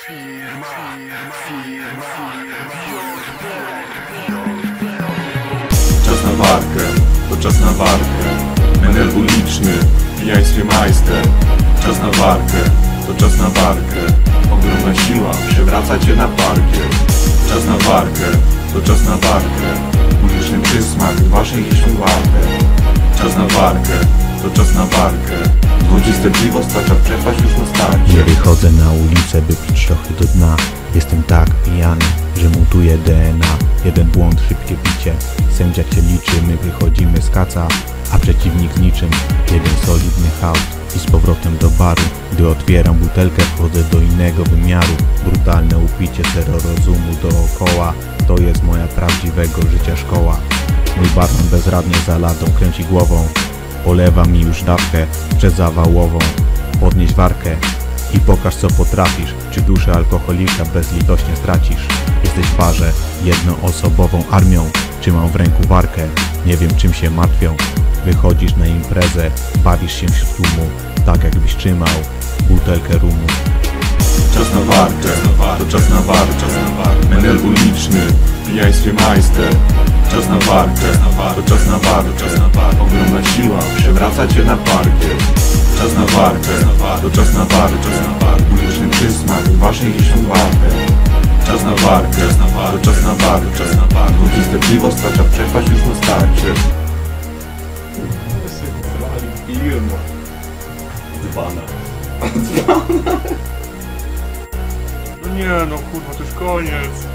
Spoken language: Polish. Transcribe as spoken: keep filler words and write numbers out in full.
Czas na walkę, to czas na walkę. Menel uliczny, w pijaństwie majster. Czas na walkę, to czas na walkę. Ogromna siła przewraca cię na parkiet. Czas na walkę, to czas na walkę. Uliczny przysmak waszej hisznej walkę. Czas na walkę, to czas na walkę. Dwudzieste piwo stacza przepaść już na starcie. Nie wychodzę na ulicę, by pić trochę do dna. Jestem tak pijany, że mutuję D N A. Jeden błąd, szybkie picie. Sędzia cię liczy, my wychodzimy z kaca, a przeciwnik z niczym. Jeden solidny hałd i z powrotem do baru. Gdy otwieram butelkę, wchodzę do innego wymiaru. Brutalne upicie, zero rozumu dookoła. To jest moja prawdziwego życia szkoła. Mój barman bezradnie za ladą kręci głową. Polewa mi już dawkę przezawałową. Podnieś warkę i pokaż, co potrafisz. Czy duszę alkoholika bezlitośnie stracisz? Jesteś w parze jednoosobową armią. Trzymam w ręku warkę, nie wiem czym się martwią. Wychodzisz na imprezę, bawisz się wśród tłumu, tak jakbyś trzymał butelkę rumu. Czas na walkę, to czas na walkę. Menel uliczny, w pijaństwie majster. Czas na walkę, to czas na walkę. Ogromna siła przewraca cię na parkiet. Czas na walkę, to czas na walkę. Uliczny przysmak waszej hisznej walkę. Czas na walkę, to czas na walkę. Dwudzieste piwo stacza przepaść już na starcie. Dzbana. No nie no kurwa, to już koniec.